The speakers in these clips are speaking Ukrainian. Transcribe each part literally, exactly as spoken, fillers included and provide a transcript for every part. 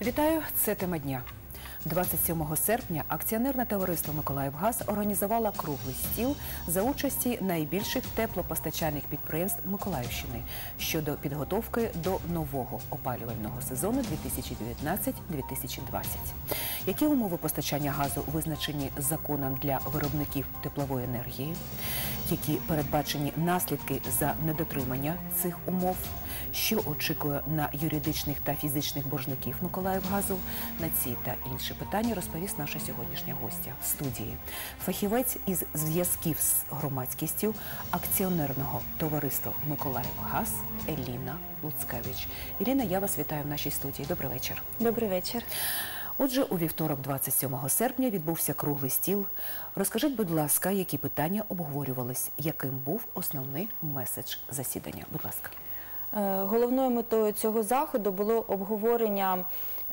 Вітаю, це тема дня. двадцять сьомого серпня акціонерне товариство «Миколаївгаз» організувало круглий стіл за участі найбільших теплопостачальних підприємств Миколаївщини щодо підготовки до нового опалювального сезону дві тисячі дев'ятнадцять - дві тисячі двадцять. Які умови постачання газу визначені законом для виробників теплової енергії? Які передбачені наслідки за недотримання цих умов? Що очікує на юридичних та фізичних боржників Миколаївгазу? На ці та інші питання розповість наша сьогоднішня гостя в студії. Фахівець із зв'язків з громадськістю акціонерного товариства «Миколаївгаз» Еліна Луцкевич. Ірина, я вас вітаю в нашій студії. Добрий вечір. Добрий вечір. Отже, у вівторок, двадцять сьомого серпня, відбувся круглий стіл. Розкажіть, будь ласка, які питання обговорювались, яким був основний меседж засідання? Будь ласка. Головною метою цього заходу було обговорення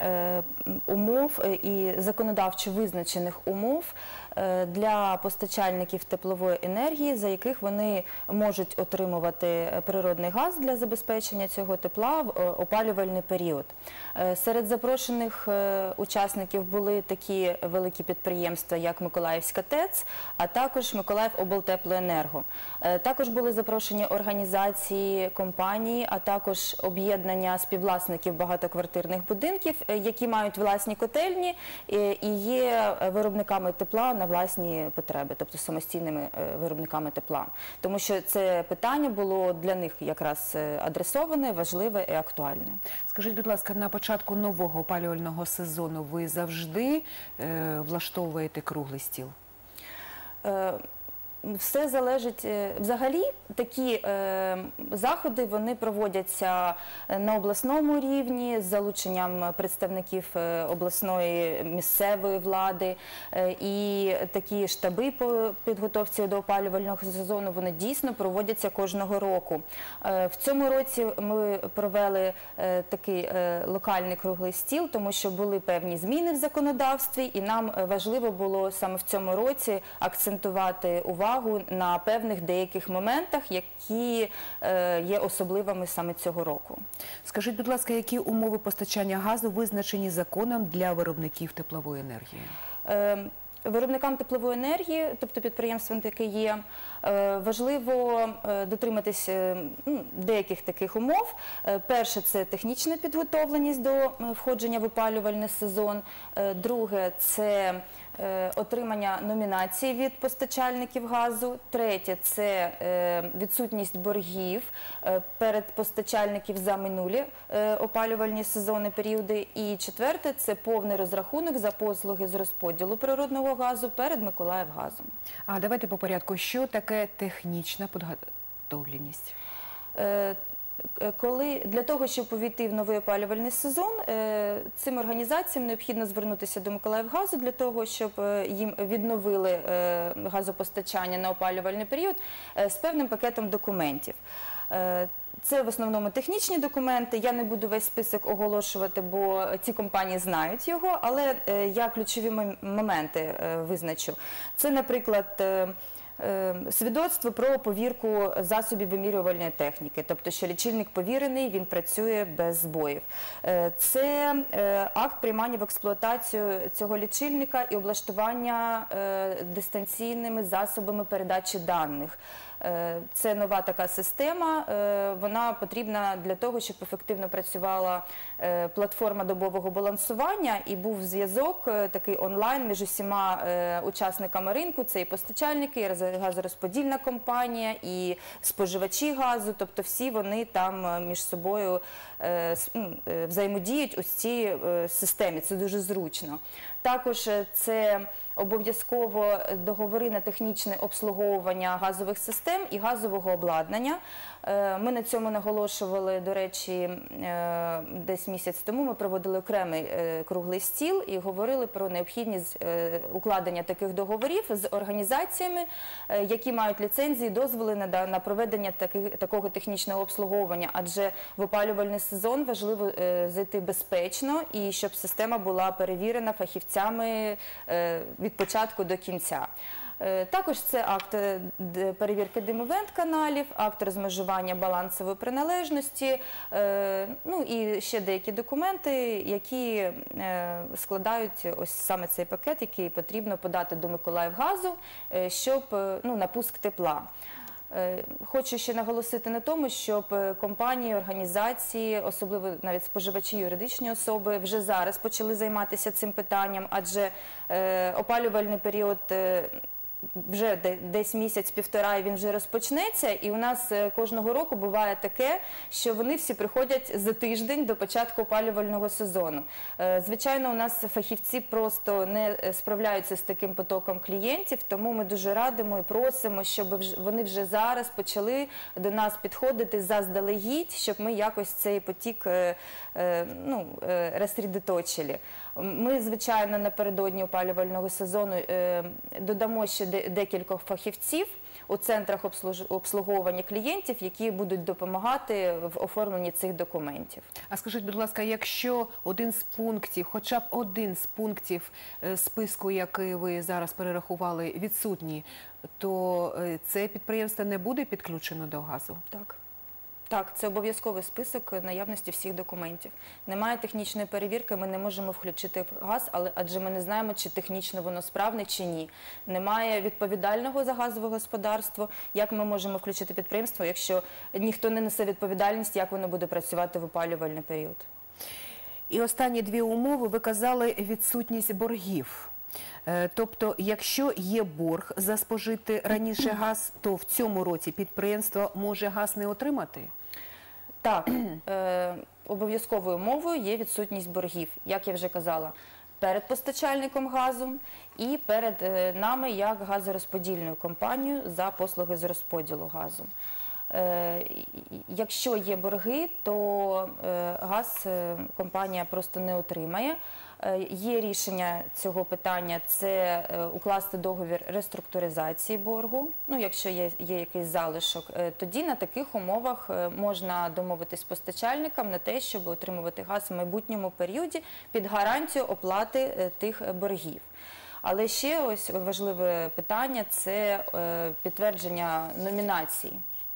умов і законодавчо визначених умов для постачальників теплової енергії, за яких вони можуть отримувати природний газ для забезпечення цього тепла в опалювальний період. Серед запрошених учасників були такі великі підприємства, як Миколаївська ТЕЦ, а також Миколаївоблтеплоенерго. Також були запрошені організації, компанії, а також об'єднання співвласників багатоквартирних будинків, які мають власні котельні і є виробниками тепла на власні потреби, тобто самостійними виробниками тепла. Тому що це питання було для них якраз адресоване, важливе і актуальне. Скажіть, будь ласка, на початку нового опалювального сезону ви завжди е, влаштовуєте круглий стіл? Е, Все залежить, взагалі такі е, заходи вони проводяться на обласному рівні з залученням представників обласної місцевої влади, е, і такі штаби по підготовці до опалювального сезону вони дійсно проводяться кожного року. Е, в цьому році ми провели е, такий е, локальний круглий стіл, тому що були певні зміни в законодавстві, і нам важливо було саме в цьому році акцентувати увагу на певних деяких моментах, які е, є особливими саме цього року. Скажіть, будь ласка, які умови постачання газу визначені законом для виробників теплової енергії? Е, Виробникам теплової енергії, тобто підприємствам, яке є, важливо дотриматись деяких таких умов. Перше – це технічна підготовленість до входження в опалювальний сезон. Друге – це отримання номінації від постачальників газу. Третє – це відсутність боргів перед постачальників за минулі опалювальні сезони, періоди. І четверте – це повний розрахунок за послуги з розподілу природного газу перед Миколаївгазом. А давайте по порядку. Що таке технічна підготовленість? Коли, для того, щоб увійти в новий опалювальний сезон, цим організаціям необхідно звернутися до Миколаївгазу для того, щоб їм відновили газопостачання на опалювальний період з певним пакетом документів. Це в основному технічні документи, я не буду весь список оголошувати, бо ці компанії знають його, але я ключові моменти визначу. Це, наприклад, свідоцтво про повірку засобів вимірювальної техніки, тобто, що лічильник повірений, він працює без збоїв. Це акт приймання в експлуатацію цього лічильника і облаштування дистанційними засобами передачі даних. Це нова така система, вона потрібна для того, щоб ефективно працювала платформа добового балансування і був зв'язок такий онлайн між усіма учасниками ринку, це і постачальники, і газорозподільна компанія, і споживачі газу, тобто всі вони там між собою взаємодіють у цій системі, це дуже зручно. Також це обов'язково договори на технічне обслуговування газових систем і газового обладнання. Ми на цьому наголошували, до речі, десь місяць тому ми проводили окремий круглий стіл і говорили про необхідність укладення таких договорів з організаціями, які мають ліцензії, дозволи на проведення такого технічного обслуговування, адже в опалювальний сезон важливо зайти безпечно і щоб система була перевірена фахівцями від початку до кінця. Е, Також це акт е, д- перевірки димовент каналів, акт розмежування балансової приналежності, е, ну і ще деякі документи, які е, складають ось саме цей пакет, який потрібно подати до Миколаївгазу, е, щоб е, ну, на пуск тепла. Е, Хочу ще наголосити на тому, щоб е, компанії, організації, особливо навіть споживачі, юридичні особи, вже зараз почали займатися цим питанням, адже е, опалювальний період е, вже де- десь місяць-півтора і він вже розпочнеться, і у нас е, кожного року буває таке, що вони всі приходять за тиждень до початку опалювального сезону. Е, Звичайно, у нас фахівці просто не е, справляються з таким потоком клієнтів, тому ми дуже радимо і просимо, щоб вж- вони вже зараз почали до нас підходити заздалегідь, щоб ми якось цей потік е, е, ну, е, розсредоточили. Ми, звичайно, напередодні опалювального сезону е, додамо ще де- декількох фахівців у центрах обслуж- обслуговування клієнтів, які будуть допомагати в оформленні цих документів. А скажіть, будь ласка, якщо один з пунктів, хоча б один з пунктів е, списку, який ви зараз перерахували, відсутні, то е, це підприємство не буде підключено до газу? Так. Так, це обов'язковий список наявності всіх документів. Немає технічної перевірки, ми не можемо включити газ, але адже ми не знаємо, чи технічно воно справне, чи ні. Немає відповідального за газове господарство. Як ми можемо включити підприємство, якщо ніхто не несе відповідальність, як воно буде працювати в опалювальний період? І останні дві умови ви казали відсутність боргів. Е, Тобто, якщо є борг за спожити раніше газ, то в цьому році підприємство може газ не отримати? Так, е, обов'язковою умовою є відсутність боргів, як я вже казала, перед постачальником газу і перед е, нами як газорозподільною компанією за послуги з розподілу газу. Е, і- Якщо є борги, то е, газ е, компанія просто не отримає. Е, Є рішення цього питання – це е, укласти договір реструктуризації боргу. Ну, якщо є, є якийсь залишок, е, тоді на таких умовах е, можна домовитись з постачальником на те, щоб отримувати газ в майбутньому періоді під гарантію оплати е, тих боргів. Але ще ось важливе питання – це е, підтвердження номінації.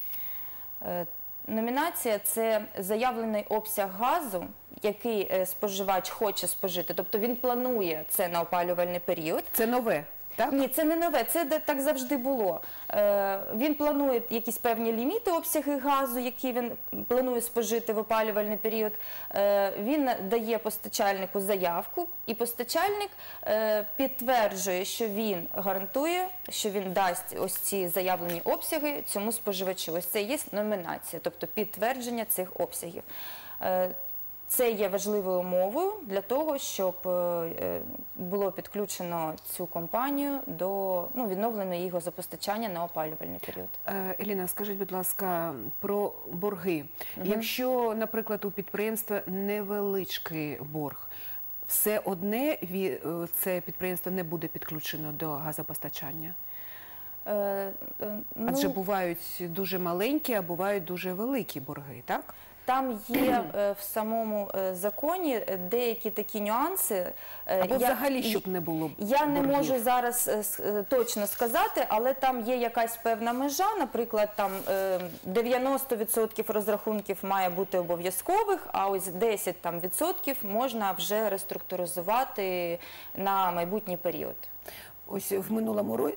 Е, Номінація – це заявлений обсяг газу, який е, споживач хоче спожити. Тобто він планує це на опалювальний період. Це нове, так? Ні, це не нове, це де- так завжди було. Е, Він планує якісь певні ліміти, обсяги газу, які він планує спожити в опалювальний період. Е, Він дає постачальнику заявку, і постачальник е, підтверджує, що він гарантує, що він дасть ось ці заявлені обсяги цьому споживачу. Ось це є номінація, тобто підтвердження цих обсягів. Е, Це є важливою умовою для того, щоб е, е, було підключено цю компанію до ну, відновлення її газопостачання на опалювальний період. Е, Еліна, скажіть, будь ласка, про борги. Якщо, наприклад, у підприємства невеличкий борг, все одне ві- е, це підприємство не буде підключено до газопостачання? Е, е, Адже ну, бувають дуже маленькі, а бувають дуже великі борги, так? Там є е, в самому е, законі деякі такі нюанси. Е, Або я- взагалі, щоб не було Я не боргів. можу зараз е, с- е, точно сказати, але там є якась певна межа, наприклад, там е, дев'яносто відсотків розрахунків має бути обов'язкових, а ось десять там відсотків можна вже реструктуризувати на майбутній період. Ось в минулому році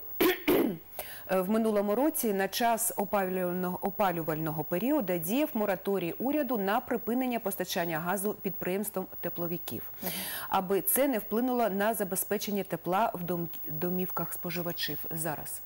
в минулому році на час опалювального, опалювального періоду діяв мораторій уряду на припинення постачання газу підприємствам тепловиків, аби це не вплинуло на забезпечення тепла в дом- домівках споживачів зараз.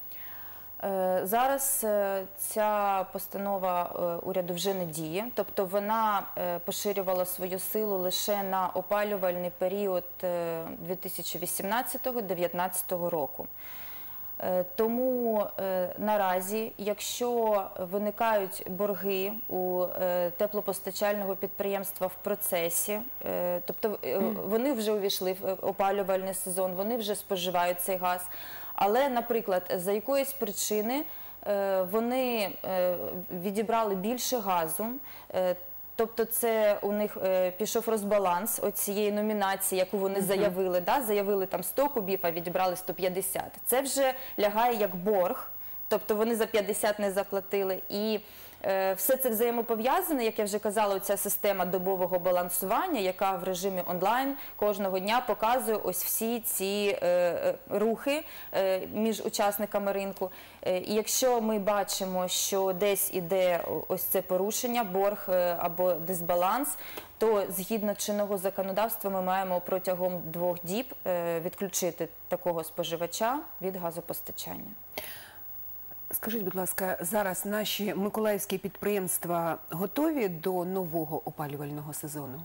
Е, Зараз е, ця постанова е, уряду вже не діє, тобто вона е, поширювала свою силу лише на опалювальний період е, дві тисячі вісімнадцятого - дві тисячі дев'ятнадцятого року. Е, Тому е, наразі, якщо виникають борги у е, теплопостачального підприємства в процесі, е, тобто е, вони вже увійшли в опалювальний сезон, вони вже споживають цей газ, але, наприклад, за якоїсь причини е, вони е, відібрали більше газу, е, Тобто це у них е, пішов розбаланс оцієї номінації, яку вони заявили. Да? Заявили там сто кубів, а відібрали сто п'ятдесят. Це вже лягає як борг, тобто вони за п'ятдесят не заплатили. І е, все це взаємопов'язане, як я вже казала, ця система добового балансування, яка в режимі онлайн кожного дня показує ось всі ці е, рухи е, між учасниками ринку. Е, і якщо ми бачимо, що десь іде ось це порушення, борг е, або дисбаланс, то згідно чинного законодавства ми маємо протягом двох діб е, відключити такого споживача від газопостачання. Скажіть, будь ласка, зараз наші миколаївські підприємства готові до нового опалювального сезону?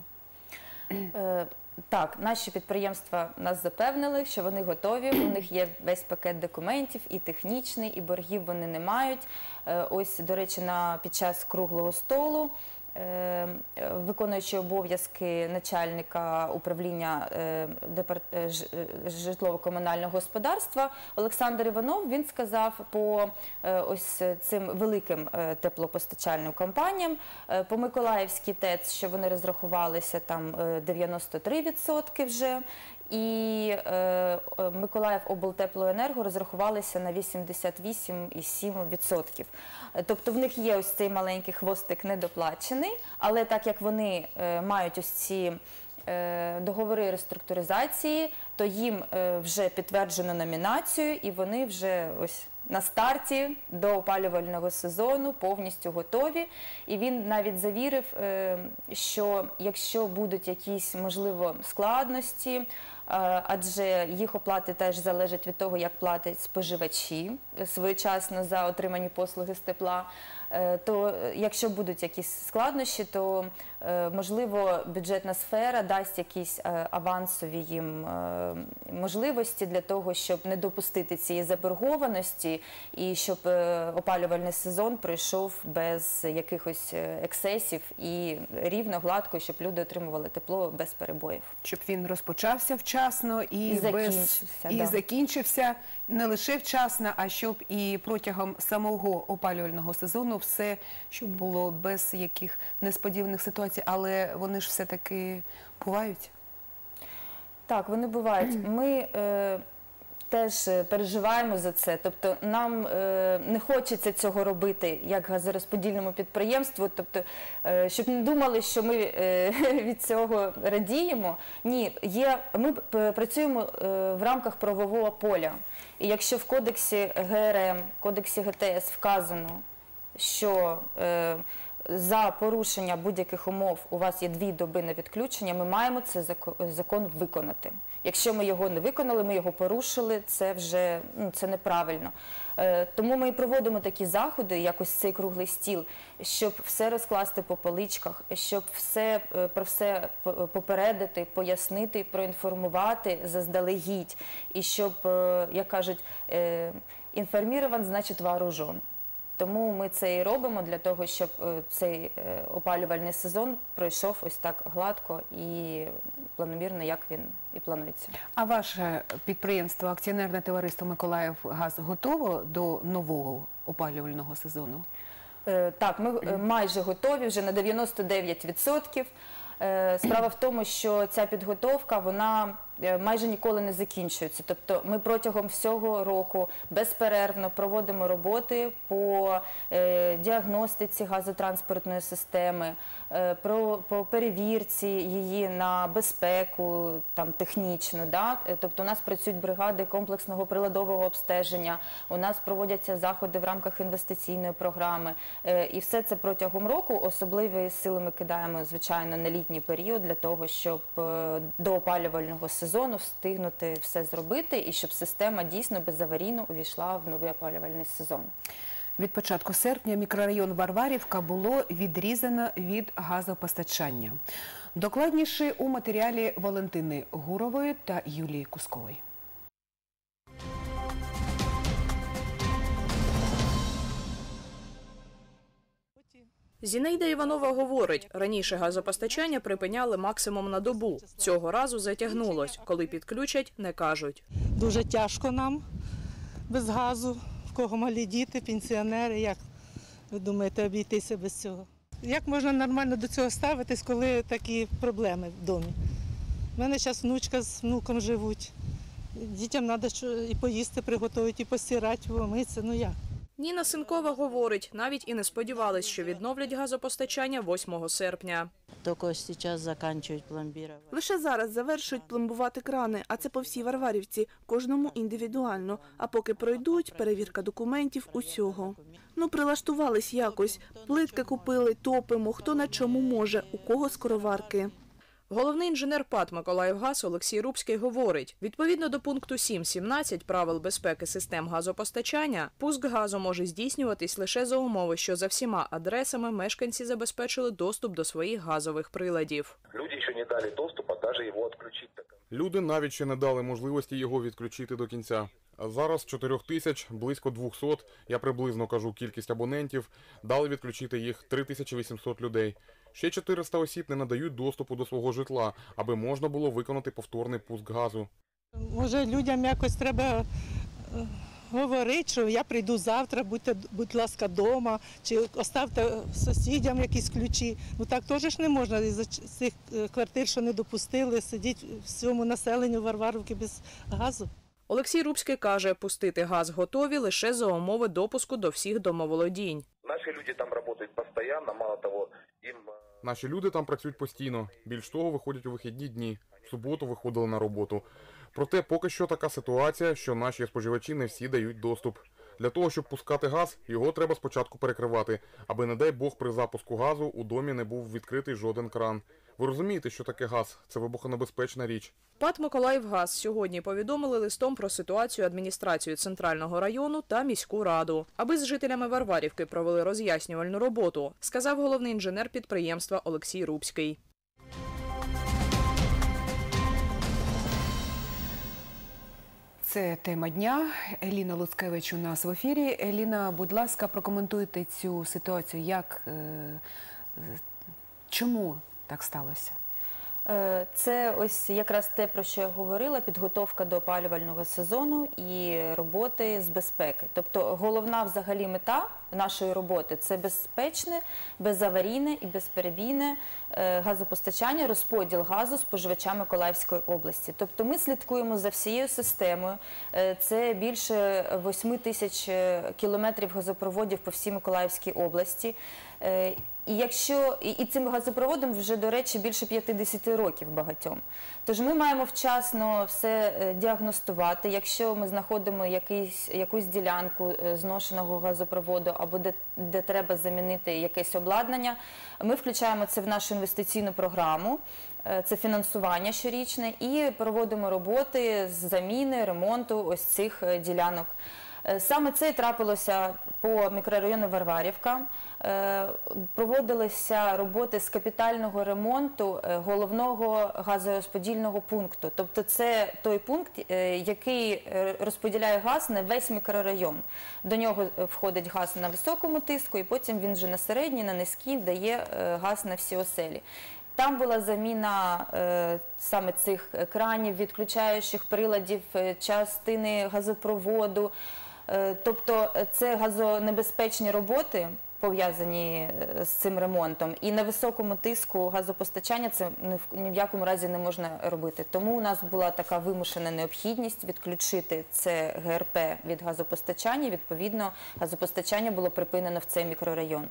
Е, Так, наші підприємства нас запевнили, що вони готові, у них є весь пакет документів, і технічний, і боргів вони не мають. Е, Ось, до речі, на, під час круглого столу е, виконуючий обов'язки начальника управління е, департ... е, ж- е, житлово-комунального господарства Олександр Іванов, він сказав по е, ось цим великим е, теплопостачальним компаніям, е, по Миколаївській ТЕЦ, що вони розрахувалися там е, дев'яносто три відсотки вже, і е, е, Миколаїв облтеплоенерго розрахувалися на вісімдесят вісім цілих сім десятих відсотка. Е, Тобто в них є ось цей маленький хвостик недоплачений, але так як вони е, мають ось ці е, договори реструктуризації, то їм е, вже підтверджено номінацію, і вони вже ось на старті до опалювального сезону повністю готові. І він навіть завірив, е, що якщо будуть якісь, можливо, складності, е, адже їх оплати теж залежать від того, як платять споживачі своєчасно за отримані послуги з тепла, е, то е, якщо будуть якісь складнощі, то е, можливо бюджетна сфера дасть якісь е, авансові їм е, можливості для того, щоб не допустити цієї заборгованості і щоб е, опалювальний сезон пройшов без якихось е, ексцесів і рівно, гладко, щоб люди отримували тепло без перебоїв. Щоб він розпочався вчасно і, І без... закінчився, і да. закінчився не лише вчасно, а щоб і протягом самого опалювального сезону все, щоб було без яких несподіваних ситуацій, але вони ж все-таки бувають. Так, вони бувають. Ми е, теж е, переживаємо за це. Тобто нам е, не хочеться цього робити як газорозподільному підприємству. Тобто, е, щоб не думали, що ми е, від цього радіємо. Ні, є, ми п- працюємо е, в рамках правового поля. І якщо в кодексі Г Р М, кодексі Г Т С вказано, що е, за порушення будь-яких умов у вас є дві доби на відключення, ми маємо цей зако- закон виконати. Якщо ми його не виконали, ми його порушили, це вже ну, це неправильно. Е, Тому ми і проводимо такі заходи, як ось цей круглий стіл, щоб все розкласти по поличках, щоб все, е, про все п- попередити, пояснити, проінформувати заздалегідь. І щоб, е, як кажуть, е, інформірован, значить вооружен. Тому ми це і робимо для того, щоб е, цей е, опалювальний сезон пройшов ось так гладко і планомірно, як він і планується. А ваше підприємство, акціонерне товариство «Миколаївгаз» готово до нового опалювального сезону? Е, Так, ми е, майже готові, вже на дев'яносто дев'ять відсотків. Е, Справа в тому, що ця підготовка, вона е, майже ніколи не закінчується. Тобто ми протягом всього року безперервно проводимо роботи по е, діагностиці газотранспортної системи, е, про, по перевірці її на безпеку, там, технічну. Да? Е, Тобто у нас працюють бригади комплексного приладового обстеження, у нас проводяться заходи в рамках інвестиційної програми. Е, І все це протягом року. Особливі сили ми кидаємо, звичайно, на літній період для того, щоб е, до опалювального сезону встигнути все зробити і щоб система дійсно безаварійно увійшла в новий опалювальний сезон. Від початку серпня мікрорайон Варварівка було відрізано від газопостачання. Докладніше у матеріалі Валентини Гурової та Юлії Кускової. Зінаїда Іванова говорить, раніше газопостачання припиняли максимум на добу. Цього разу затягнулось. Коли підключать, не кажуть. Дуже тяжко нам без газу, в кого малі діти, пенсіонери. Як ви думаєте, обійтися без цього? Як можна нормально до цього ставитись, коли такі проблеми в домі? У мене зараз внучка з внуком живуть. Дітям треба і поїсти приготувати, і постирати, і помитися. Ну як? Ніна Синкова говорить, навіть і не сподівались, що відновлять газопостачання восьмого серпня. Тільки зараз закінчують пломбувати. Лише зараз завершують пломбувати крани, а це по всій Варварівці, кожному індивідуально. А поки пройдуть, перевірка документів, усього. Ну, прилаштувались якось. Плитки купили, топимо, хто на чому може, у кого скороварки. Головний інженер ПАТ «Миколаївгаз» Олексій Рубський говорить, відповідно до пункту сім сімнадцять правил безпеки систем газопостачання, пуск газу може здійснюватись лише за умови, що за всіма адресами мешканці забезпечили доступ до своїх газових приладів. Люди ще не дали доступу, навіть його відключити. Люди навіть ще не дали можливості його відключити до кінця. А зараз з чотирьох тисяч, близько двохсот, я приблизно кажу кількість абонентів, дали відключити їх три тисячі вісімсот людей. Ще чотириста осіб не надають доступу до свого житла, аби можна було виконати повторний пуск газу. Може, людям якось треба е, говорити, що я прийду завтра, будьте, будь ласка, вдома, чи оставте сусідям якісь ключі. Ну так теж ж не можна із цих квартир, що не допустили, сидіти всьому населенню Варварівки без газу. Олексій Рубський каже, пустити газ готові лише за умови допуску до всіх домоволодінь. Наші люди там працюють постійно, мало того, їм... Наші люди там працюють постійно. Більш того, виходять у вихідні дні. В суботу виходили на роботу. Проте поки що така ситуація, що наші споживачі не всі дають доступ. Для того, щоб пускати газ, його треба спочатку перекривати, аби, не дай Бог, при запуску газу у домі не був відкритий жоден кран. Ви розумієте, що таке газ? Це вибухонебезпечна річ. ПАТ «Миколаївгаз» сьогодні повідомили листом про ситуацію адміністрацію Центрального району та міську раду, аби з жителями Варварівки провели роз'яснювальну роботу, сказав головний інженер підприємства Олексій Рубський. Це тема дня. Еліна Луцкевич у нас в ефірі. Еліна, будь ласка, прокоментуйте цю ситуацію. Як, е, чому так сталося? Е, Це ось якраз те, про що я говорила, підготовка до опалювального сезону і роботи з безпеки. Тобто головна взагалі мета нашої роботи – це безпечне, безаварійне і безперебійне е, газопостачання, розподіл газу споживачам Миколаївської області. Тобто ми слідкуємо за всією системою. Е, Це більше восьми тисяч кілометрів газопроводів по всій Миколаївській області. Е, І якщо і, і цим газопроводом вже, до речі, більше п'ятдесят років багатьом. Тож ми маємо вчасно все діагностувати. Якщо ми знаходимо якийсь, якусь ділянку зношеного газопроводу або де, де треба замінити якесь обладнання, ми включаємо це в нашу інвестиційну програму. Це фінансування щорічне і проводимо роботи з заміни, ремонту ось цих ділянок. Саме це і трапилося по мікрорайону Варварівка. Проводилися роботи з капітального ремонту головного газорозподільного пункту. Тобто це той пункт, який розподіляє газ на весь мікрорайон. До нього входить газ на високому тиску, і потім він вже на середній, на низький дає газ на всі оселі. Там була заміна е, саме цих кранів, відключаючих приладів, частини газопроводу. Е, тобто це газонебезпечні роботи, пов'язані з цим ремонтом. І на високому тиску газопостачання це ні в, ні в якому разі не можна робити. Тому у нас була така вимушена необхідність відключити це Г Р П від газопостачання. Відповідно, газопостачання було припинено в цей мікрорайон.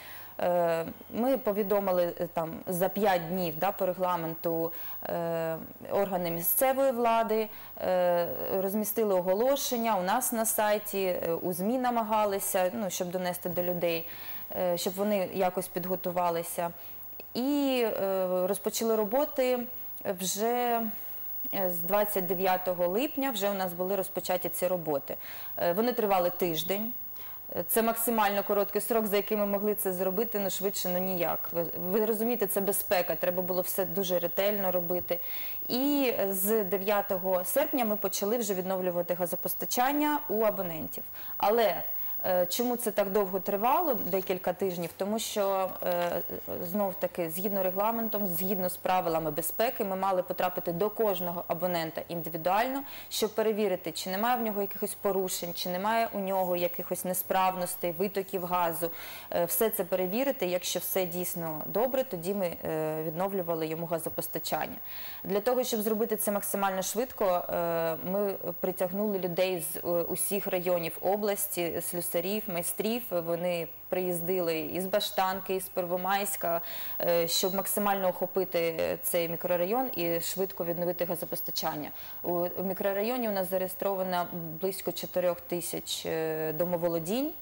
Ми повідомили там за п'ять днів да, по регламенту е, органи місцевої влади, е, розмістили оголошення у нас на сайті, у ЗМІ намагалися, ну, щоб донести до людей, е, щоб вони якось підготувалися. І е, розпочали роботи вже з двадцять дев'ятого липня, вже у нас були розпочаті ці роботи. Е, вони тривали тиждень. Це максимально короткий срок, за яким ми могли це зробити, ну швидше, ну ніяк. Ви, ви розумієте, це безпека, треба було все дуже ретельно робити. І з дев'ятого серпня ми почали вже відновлювати газопостачання у абонентів. Але Е, Чому це так довго тривало, декілька тижнів? Тому що, е, знов-таки, згідно регламентом, згідно з правилами безпеки, ми мали потрапити до кожного абонента індивідуально, щоб перевірити, чи немає в нього якихось порушень, чи немає у нього якихось несправностей, витоків газу. Е, Все це перевірити. Якщо все дійсно добре, тоді ми е, відновлювали йому газопостачання. Для того, щоб зробити це максимально швидко, е, ми притягнули людей з е, усіх районів області, слюсарів, майстрів. Вони приїздили із Баштанки, із Первомайська, е, щоб максимально охопити цей мікрорайон і швидко відновити газопостачання. У в мікрорайоні у нас зареєстровано близько чотирьох тисяч е, домоволодінь.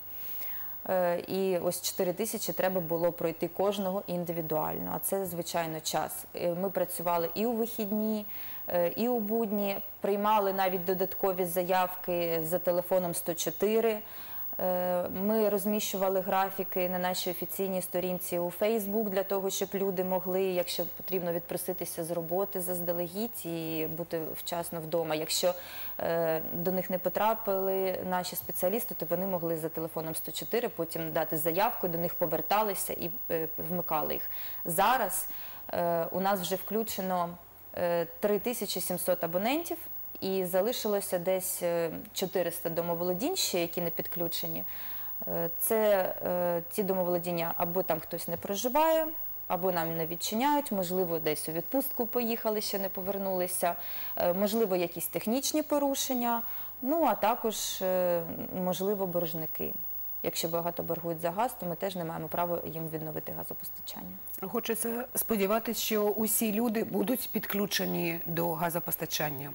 Е, І ось чотири тисячі треба було пройти кожного індивідуально, а це, звичайно, час. Е, Ми працювали і у вихідні, е, і у будні, приймали навіть додаткові заявки за телефоном сто чотири. Е, Ми розміщували графіки на нашій офіційній сторінці у Фейсбук для того, щоб люди могли, якщо потрібно, відпроситися з роботи заздалегідь і бути вчасно вдома. Якщо е, до них не потрапили наші спеціалісти, то вони могли за телефоном сто чотири потім дати заявку, до них поверталися і е, вмикали їх. Зараз е, у нас вже включено е, три тисячі сімсот абонентів. І залишилося десь е, чотириста домоволодінь ще, які не підключені. Е, Це е, ті домоволодіння, або там хтось не проживає, або нам не відчиняють, можливо, десь у відпустку поїхали, ще не повернулися, е, можливо, якісь технічні порушення, ну, а також, е, можливо, боржники. Якщо багато боргують за газ, то ми теж не маємо права їм відновити газопостачання. Хочеться сподіватися, що усі люди будуть підключені до газопостачання.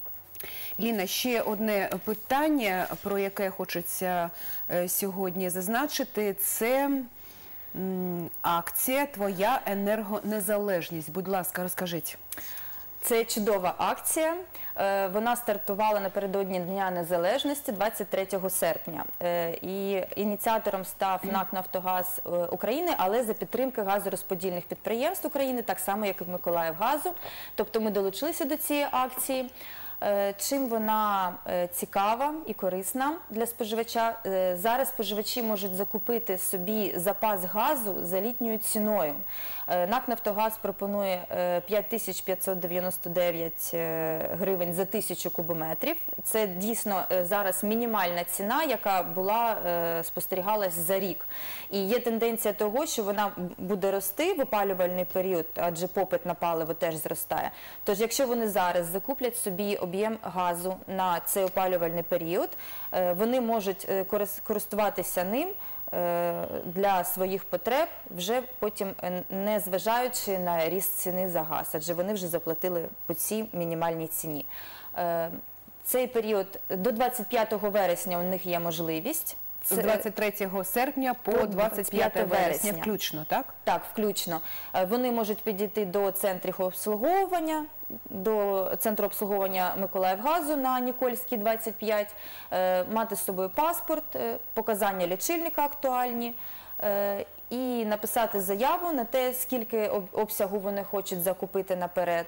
Ліна, ще одне питання, про яке хочеться е, сьогодні зазначити, це м, акція «Твоя енергонезалежність». Будь ласка, розкажіть. Це чудова акція. Е, Вона стартувала напередодні Дня Незалежності двадцять третього серпня. Е, І ініціатором став НАК «Нафтогаз е, України», але за підтримки газорозподільних підприємств України, так само, як і «Миколаївгазу». Тобто ми долучилися до цієї акції. Е, Чим вона е, цікава і корисна для споживача? Е, Зараз споживачі можуть закупити собі запас газу за літньою ціною. Е, НАК «Нафтогаз» пропонує е, п'ять тисяч п'ятсот дев'яносто дев'ять е, гривень за тисячу кубометрів. Це дійсно е, зараз мінімальна ціна, яка була, е, спостерігалась за рік. І є тенденція того, що вона буде рости в опалювальний період, адже попит на паливо теж зростає. Тож, якщо вони зараз закуплять собі об'єм газу на цей опалювальний період, е, вони можуть е, корис- користуватися ним е, для своїх потреб, вже потім е, не зважаючи на ріст ціни за газ, адже вони вже заплатили по цій мінімальній ціні. Е, Цей період до двадцять п'ятого вересня у них є можливість. З двадцять третього серпня по двадцять п'яте вересня включно, так? Так, включно. Е, Вони можуть підійти до центрів обслуговування, до центру обслуговування Миколаївгазу на Нікольській, двадцять п'ять, е, мати з собою паспорт, е, показання лічильника актуальні е, і написати заяву на те, скільки об- обсягу вони хочуть закупити наперед.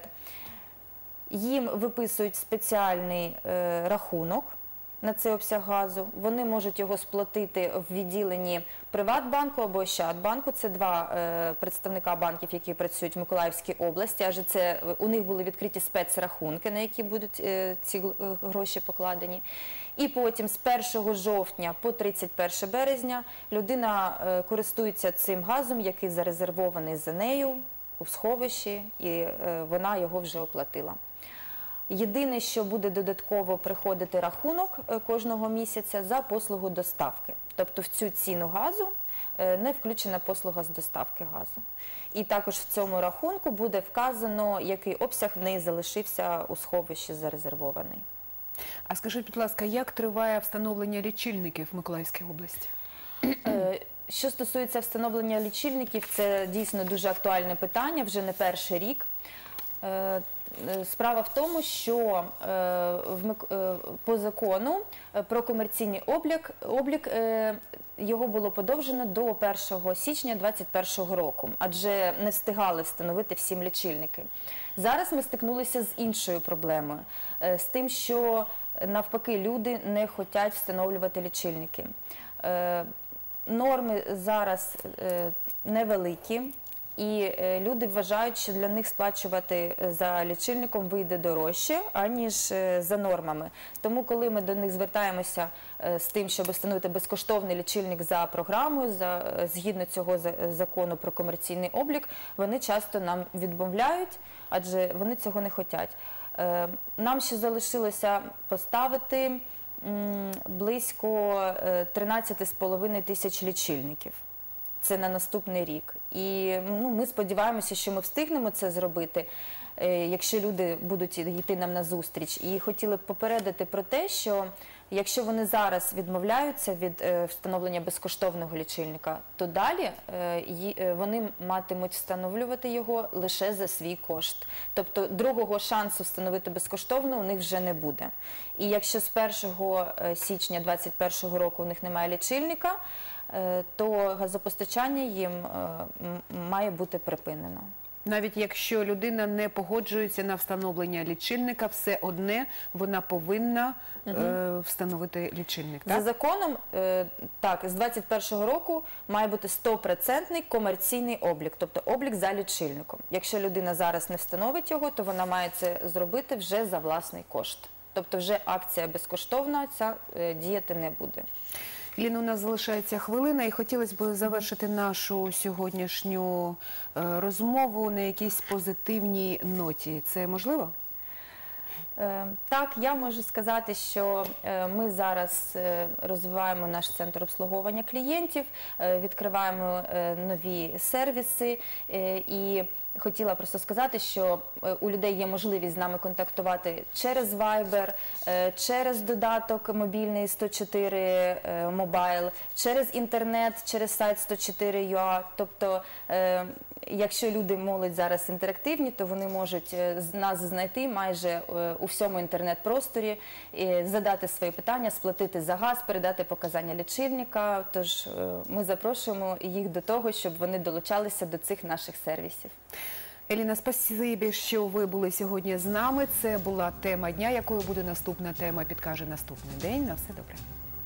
Їм виписують спеціальний е, рахунок на цей обсяг газу. Вони можуть його сплатити в відділенні Приватбанку або Ощадбанку. Це два е, представника банків, які працюють в Миколаївській області, адже це, у них були відкриті спецрахунки, на які будуть е, ці е, гроші покладені. І потім з першого жовтня по тридцять перше березня людина е, користується цим газом, який зарезервований за нею у сховищі, і е, вона його вже оплатила. Єдине, що буде додатково приходити рахунок е, кожного місяця за послугу доставки. Тобто в цю ціну газу е, не включена послуга з доставки газу. І також в цьому рахунку буде вказано, який обсяг в неї залишився у сховищі зарезервований. А скажіть, будь ласка, як триває встановлення лічильників в Миколаївській області? Е, Що стосується встановлення лічильників, це дійсно дуже актуальне питання, вже не перший рік. Е, Справа в тому, що е, в, Мик- е, по закону е, про комерційний облік, облік е, його було подовжено до першого січня двадцять першого року, адже не встигали встановити всім лічильники. Зараз ми стикнулися з іншою проблемою, е, з тим, що навпаки люди не хочуть встановлювати лічильники. Е, Норми зараз е, невеликі, і е, люди вважають, що для них сплачувати за лічильником вийде дорожче, аніж е, за нормами. Тому, коли ми до них звертаємося е, з тим, щоб встановити безкоштовний лічильник за програмою, за, е, згідно цього за- закону про комерційний облік, вони часто нам відмовляють, адже вони цього не хочуть. Е, Нам ще залишилося поставити м, близько е, тринадцять з половиною тисяч лічильників. Це на наступний рік. І ну, ми сподіваємося, що ми встигнемо це зробити, е, якщо люди будуть йти нам на зустріч. І хотіли б попередити про те, що якщо вони зараз відмовляються від е, встановлення безкоштовного лічильника, то далі е, ї- е, вони матимуть встановлювати його лише за свій кошт. Тобто другого шансу встановити безкоштовно у них вже не буде. І якщо з першого січня двадцять першого року у них немає лічильника, е, то газопостачання їм е, м- має бути припинено. Навіть якщо людина не погоджується на встановлення лічильника, все одне вона повинна е, встановити лічильник. За Так? законом, е, так, з двадцять першого року має бути сто відсотків комерційний облік, тобто облік за лічильником. Якщо людина зараз не встановить його, то вона має це зробити вже за власний кошт. Тобто вже акція безкоштовна ця е, діяти не буде. Ліна, у нас залишається хвилина, і хотілося б завершити нашу сьогоднішню е, розмову на якійсь позитивній ноті. Це можливо? Е, Так, я можу сказати, що е, ми зараз е, розвиваємо наш центр обслуговування клієнтів, е, відкриваємо е, нові сервіси, е, і хотіла просто сказати, що е, у людей є можливість з нами контактувати через Viber, е, через додаток мобільний сто чотири е, Mobile, через інтернет, через сайт сто чотири точка ю а. Тобто, е, якщо люди молодь зараз інтерактивні, то вони можуть е, з- нас знайти майже е, у всьому інтернет-просторі, е, задати свої питання, сплатити за газ, передати показання лічильника. Тож е, ми запрошуємо їх до того, щоб вони долучалися до цих наших сервісів. Еліна, спасибі, що ви були сьогодні з нами. Це була тема дня. Якою буде наступна тема, підкаже наступний день. На все добре.